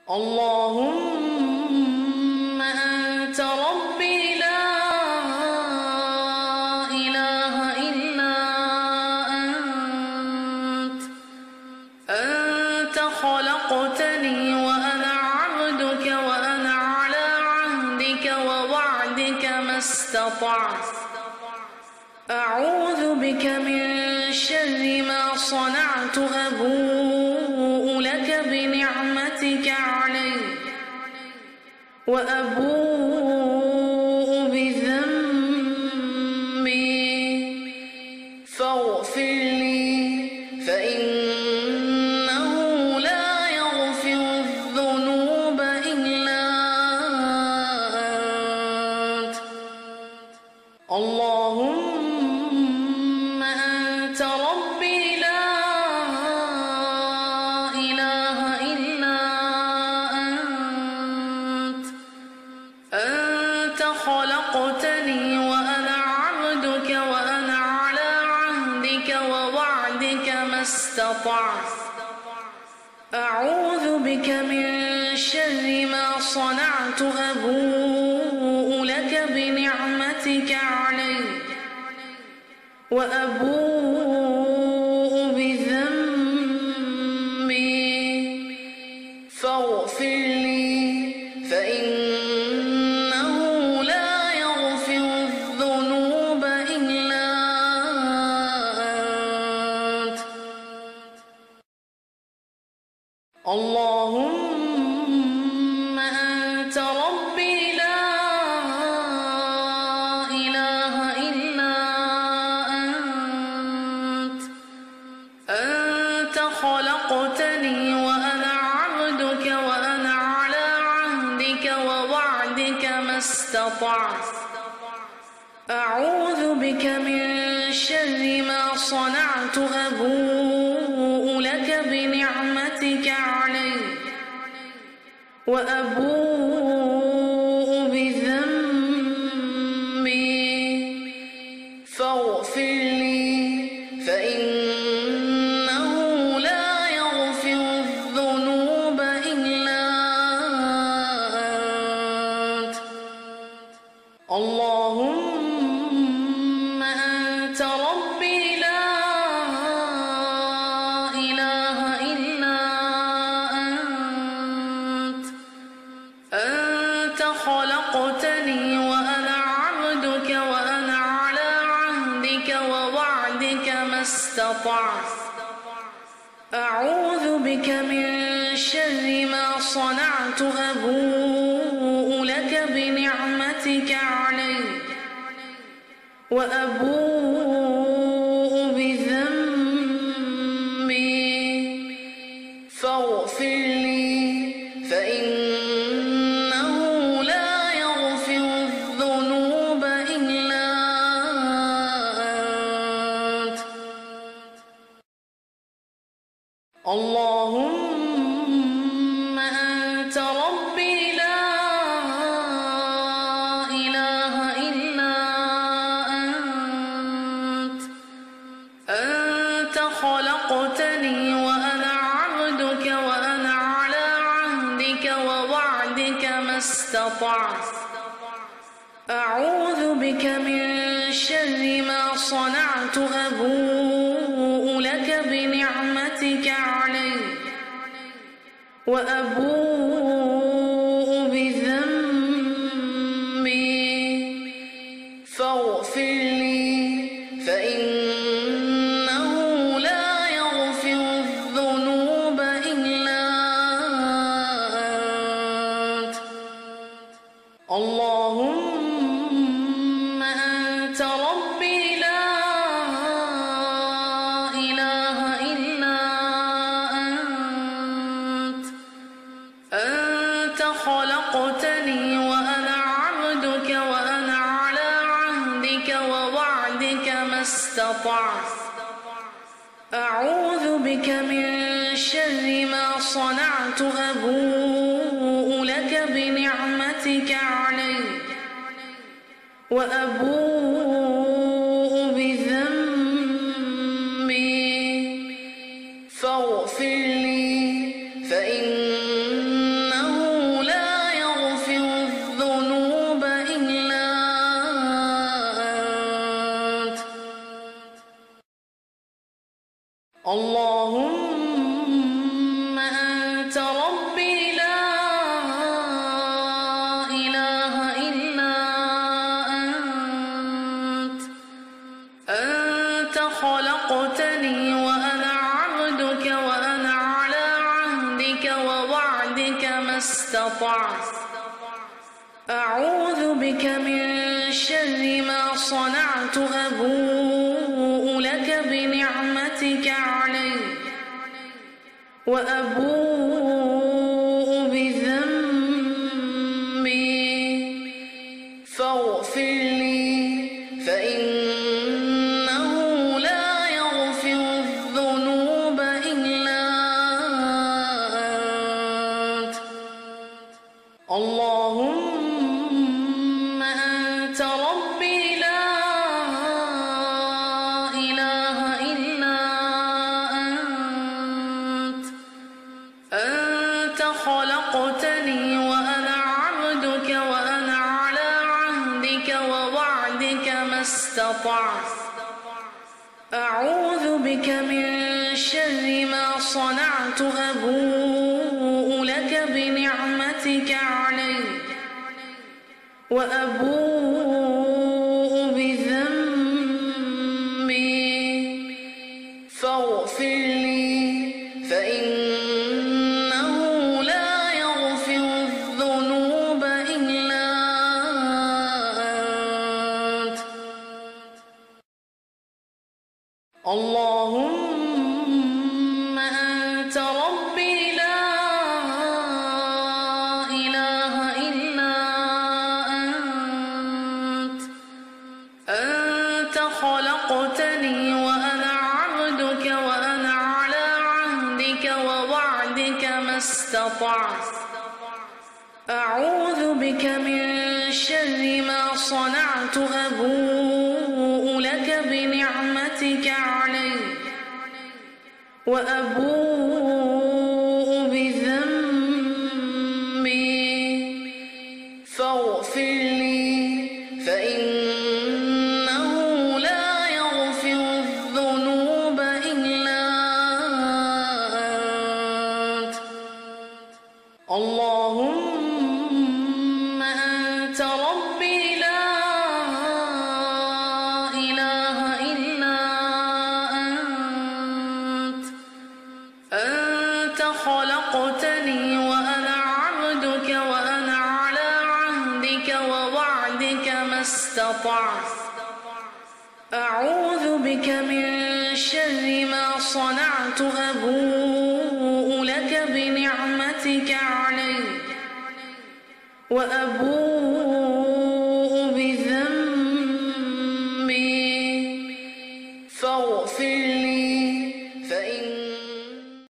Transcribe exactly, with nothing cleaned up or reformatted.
اللهم أنت ربي لا إله إلا أنت أنت خلقتني وأنا عبدك وأنا على عهدك ووعدك ما استطعت أعوذ بك من شر ما صنعت أبوء لك بنعمتك علي وأبوء بذنبي فاغفر لي فإنه لا يغفر الذنوب إلا أنت اللهم أنت ربي لا إله إلا أنت أنت خلقتني وأنا عبدك وأنا على عهدك ووعدك ما استطعت أعوذ بك من شر ما صنعت أبوء لك بنعمتك علي وأبوء بذنبي فاغفر لي فإنه لا يغفر الذنوب إلا أنت اللهم أنت ربي لا إله إلا أنت أنت خلقتني وأنا عبدك وأنا على عهدك ووعدك ما استطعت أعوذ بك من شر ما صنعت أبوء لك بنعمتك علي وأبوء بذنبي فاغفر لي فإنه لا يغفر الذنوب إلا أنت اللهم أنت ربي لا إله إلا أنت أنت خلقتني وأنا عبدك وأنا على عهدك ووعدك ما استطعت أعوذ بك من شر ما صنعت أبوء لك بنعمتك علي وأبوء بذنبي فاغفر لي فإنه لا يغفر الذنوب إلا أنت اللهم أنت ربي لا إله إلا أنت أنت خلقتني وأنا عبدك وأنا على عهدك ووعدك ما استطعت أعوذ بك من شر ما صنعت أبوء لك بنعمتك علي وأبوء بذنبي فاغفر لي فإنه لا يغفر الذنوب إلا أنت اللهم أنت ربي لا إله إلا أنت أنت خلقتني وأنا عبدك وأنا على عهدك ووعدك ما استطعت أعوذ بك من شر ما صنعت أبوء لك بنعمتك علي وأبوء بذنبي فاغفر لي فإنه عهدك ووعدك ما استطعت أعوذ بك من شر ما صنعت أبوء لك بنعمتك علي وأبوء بذنبي فاغفر لي فإنه لا يغفر الذنوب إلا أنت اللهم أنت ربي لا إله إلا أنت أنت خلقتني وأنا عبدك وأنا على عهدك ووعدك ما استطعت أعوذ بك من شر ما صنعت أبوء لك بنعمتك علي وأبوء بذنبي فاغفر لي فإنه لا يغفر الذنوب إلا أنت اللهم أنت ربي لا إله إلا أنت أنت خلقتني وأنا عبدك وأنا على عهدك ووعدك ما استطعت أعوذ بك من شر ما صنعت أبوء لك بنعمتك علي وأبوء بذنبي فاغفر لي فإنه لا يغفر الذنوب إلا أنت اللهم أنت ربي لا إله إلا أنت أنت خلقتني وأنا عبدك وأنا على عهدك ووعدك ما استطعت أعوذ بك من شر ما صنعت أبوء لك بنعمتك علي وأبوء